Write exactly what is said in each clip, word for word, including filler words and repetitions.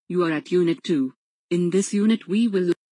You are at Unit two. In this unit we will look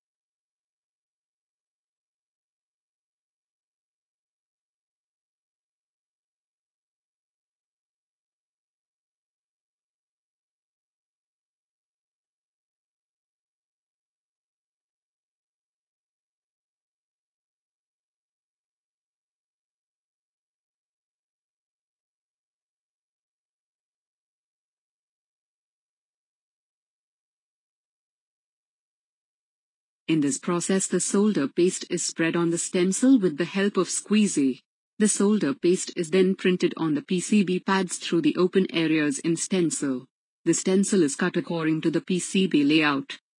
In this process the solder paste is spread on the stencil with the help of squeegee. The solder paste is then printed on the P C B pads through the open areas in stencil. The stencil is cut according to the P C B layout.